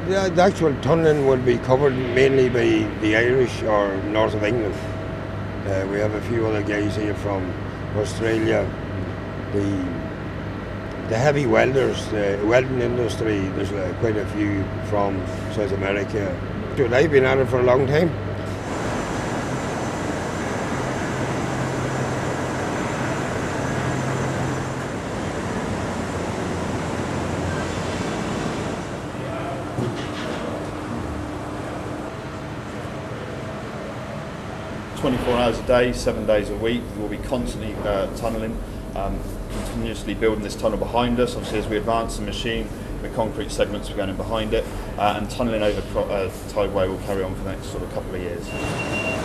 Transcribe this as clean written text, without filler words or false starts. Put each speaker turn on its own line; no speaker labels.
The actual tunnelling will be covered mainly by the Irish or north of England. We have a few other guys here from Australia. The heavy welders, the welding industry, there's quite a few from South America. Dude, I've been at it for a long time.
"24 hours a day, 7 days a week. We'll be constantly tunnelling, continuously building this tunnel behind us. Obviously, as we advance the machine, the concrete segments are going in behind it, and tunnelling over Tideway will carry on for the next sort of couple of years.